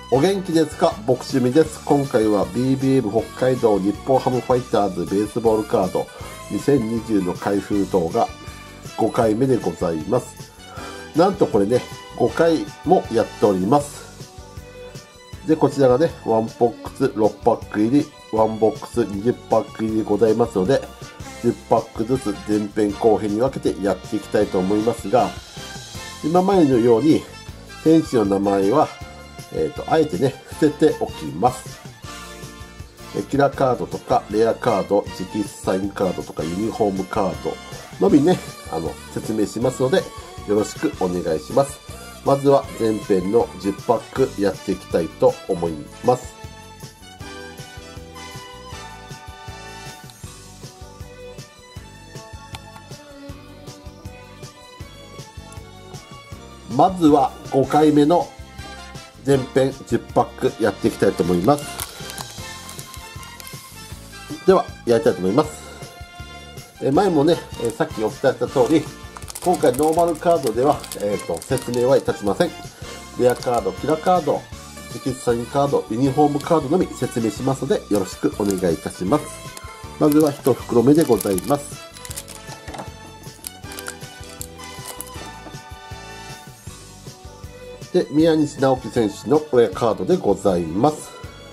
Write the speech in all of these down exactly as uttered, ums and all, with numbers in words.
お元気ですか？ボクシミです。今回は ビービーエム 北海道日本ハムファイターズベースボールカードにせんにじゅうの開封動画ごかいめでございます。なんとこれね、ごかいもやっております。で、こちらがね、ワンボックスろくパック入り、ワンボックスにじゅうパック入りでございますので、じゅっパックずつ前編後編に分けてやっていきたいと思いますが、今までのように選手の名前はえーと、あえてね、伏せておきます。キラーカードとか、レアカード、直筆サインカードとか、ユニフォームカードのみね、あの、説明しますので、よろしくお願いします。まずは前編のじゅっパックやっていきたいと思います。まずはごかいめの前編じゅっパックやっていきたいと思います。ではやりたいと思います。え前もね、えさっきお伝えした通り、今回ノーマルカードでは、えー、と説明はいたしません。レアカード、キラカード、直筆サインカード、ユニフォームカードのみ説明しますのでよろしくお願いいたします。まずはいち袋目でございます。で、宮西直樹選手のレアカードでございます。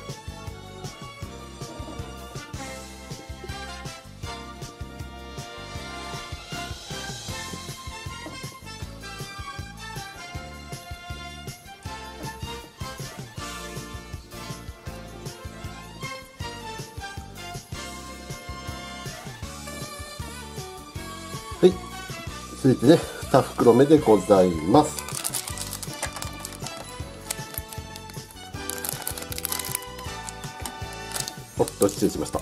はい。続いてね、に袋目でございます。おっと、失礼しました。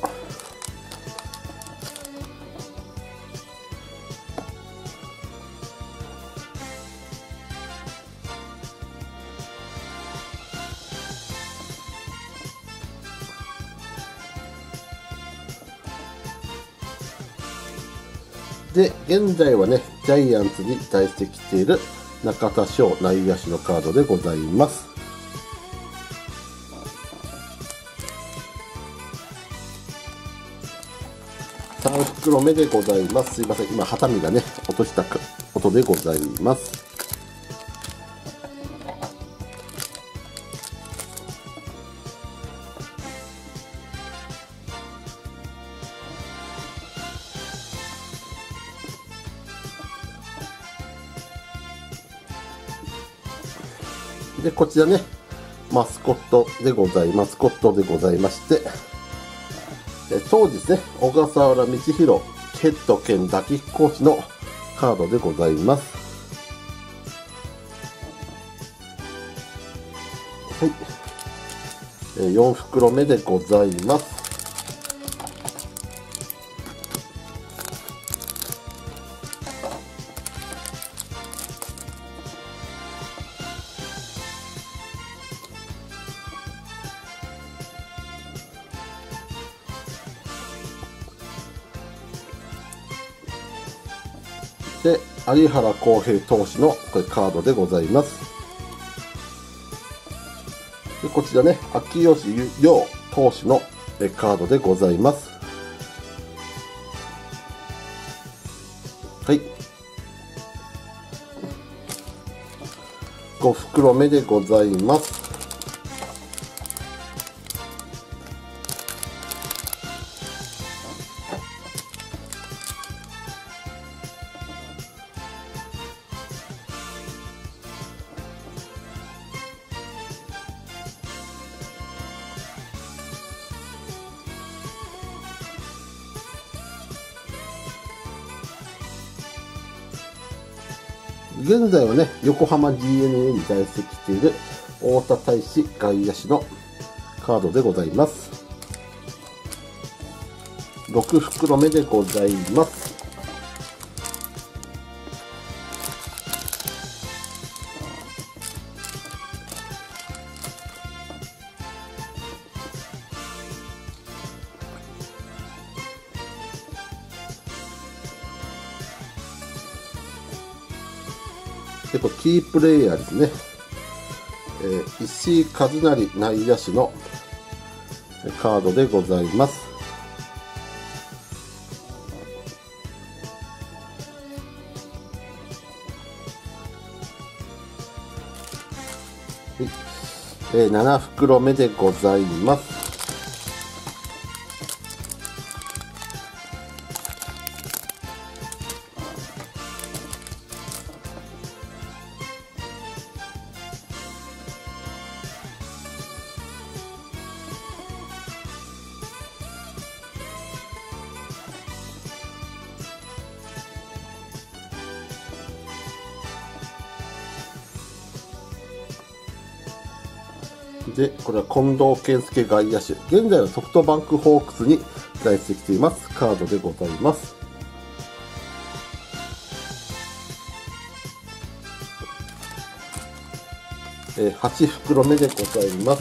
で、現在はね、ジャイアンツに在籍している中田翔内野手のカードでございます。さん袋目でございます。すいません。今、ハサミがね、落とした音でございます。で、こちらね、マスコットでございます。マスコットでございまして、当時ですね、小笠原道弘ヘッド兼打撃コーチのカードでございます。はい。よん袋目でございます。で、有原航平投手のこれカードでございます。で、こちらね、秋吉陽投手のカードでございます。はい。ご袋目でございます。現在はね、横浜 ディーエヌエー に在籍している太田大志外野手のカードでございます。ろく袋目でございます。で、これキープレイヤーですね。 えー、石井一成内野手のカードでございます。はい、えー、なな袋目でございます。で、これは近藤健介外野手。現在はソフトバンクホークスに在籍しています。カードでございます。えー、はち袋目でございます。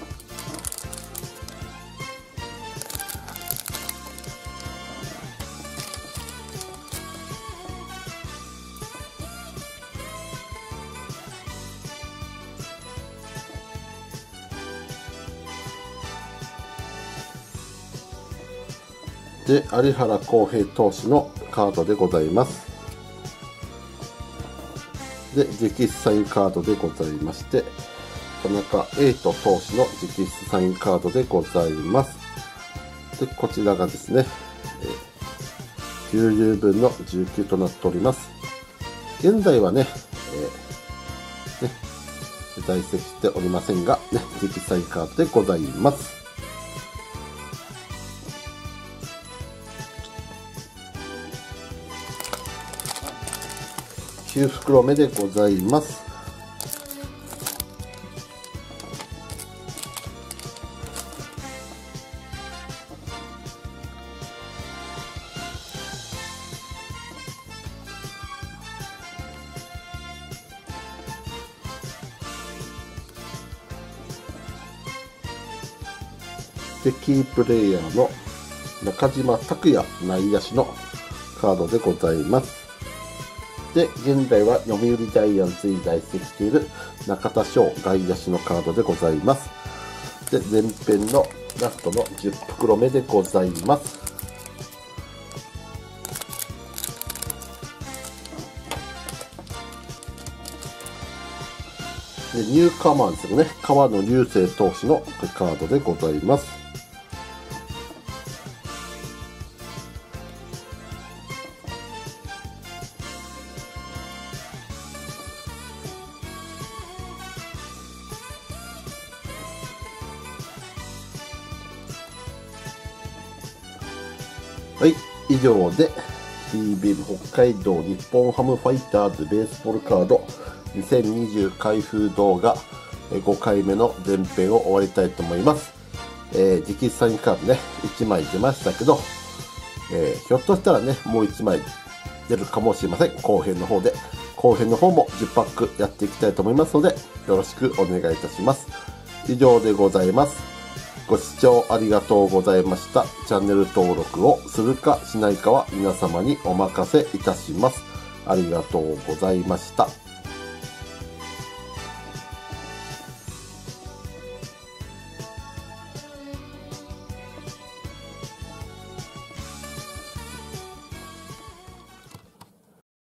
で、有原航平投手のカードでございます。で、直筆サインカードでございまして、田中瑛斗投手の直筆サインカードでございます。で、こちらがですね、きゅうじゅうぶんのじゅうきゅうとなっております。現在はね、えー、ね在籍しておりませんが、ね、直筆サインカードでございます。きゅう袋目でございます。で、キープレイヤーの中島拓也内野手のカードでございます。で、現在は読売ジャイアンツに在籍している中田翔外野手のカードでございます。で、前編のラストのじゅう袋目でございます。で、ニューカマーですよね。川野流星投手のカードでございます。はい、以上で ビービー 北海道日本ハムファイターズベースボールカードにせんにじゅう開封動画ごかいめの前編を終わりたいと思います。えー、直筆サインカードね、いちまい出ましたけど、えー、ひょっとしたらね、もういちまい出るかもしれません。後編の方で。後編の方もじゅっパックやっていきたいと思いますので、よろしくお願いいたします。以上でございます。ご視聴ありがとうございました。チャンネル登録をするかしないかは皆様にお任せいたします。ありがとうございました。